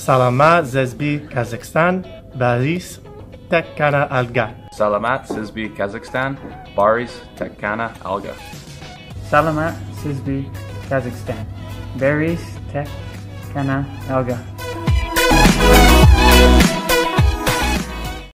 Salamat Zesbi, Kazakhstan, Baris, Tekkana Alga. Salamat Sizbi, Kazakhstan, Baris, Tekkana Alga. Salamat Sizbi, Kazakhstan, Baris, Tekkana Alga.